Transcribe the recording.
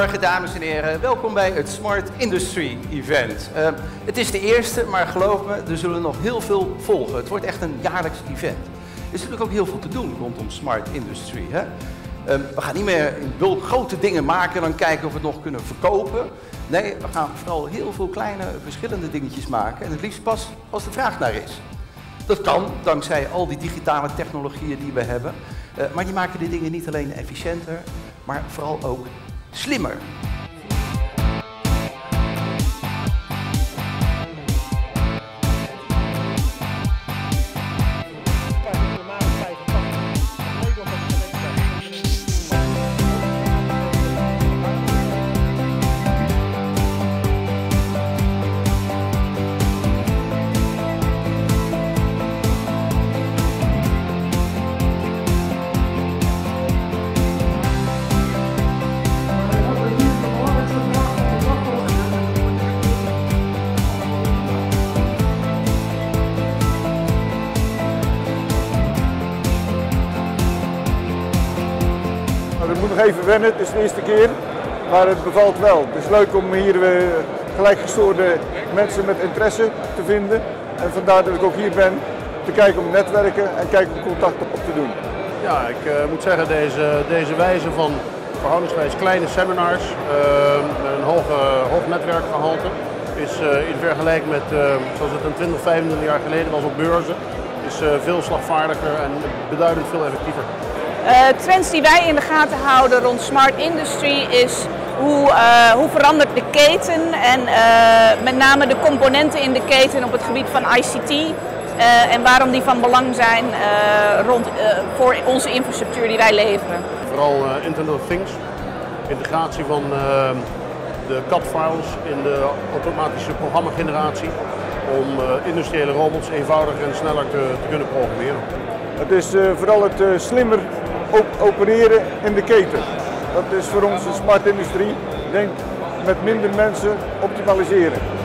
Goedemorgen dames en heren, welkom bij het Smart Industry Event. Het is de eerste, maar geloof me, er zullen nog heel veel volgen. Het wordt echt een jaarlijks event. Er is natuurlijk ook heel veel te doen rondom Smart Industry. Hè? We gaan niet meer in bulk grote dingen maken en dan kijken of we het nog kunnen verkopen. Nee, we gaan vooral heel veel kleine verschillende dingetjes maken en het liefst pas als de vraag naar is. Dat kan dankzij al die digitale technologieën die we hebben. Maar die maken de dingen niet alleen efficiënter, maar vooral ook slimmer. Het moet nog even wennen, het is de eerste keer, maar het bevalt wel. Het is leuk om hier gelijkgestoorde mensen met interesse te vinden. En vandaar dat ik ook hier ben, te kijken om netwerken en kijken om contacten op te doen. Ja, ik moet zeggen, deze wijze van verhoudingswijs kleine seminars met een hoog netwerkgehalte is in vergelijking met zoals het een 20, 25 jaar geleden was op beurzen, is veel slagvaardiger en beduidend veel effectiever. Trends die wij in de gaten houden rond Smart Industry is hoe verandert de keten en met name de componenten in de keten op het gebied van ICT en waarom die van belang zijn voor onze infrastructuur die wij leveren. Vooral Internet of Things, integratie van de CAD-files in de automatische programmageneratie om industriële robots eenvoudiger en sneller te kunnen programmeren. Het is vooral het slimmer opereren in de keten. Dat is voor ons een smart industrie. Ik denk met minder mensen optimaliseren.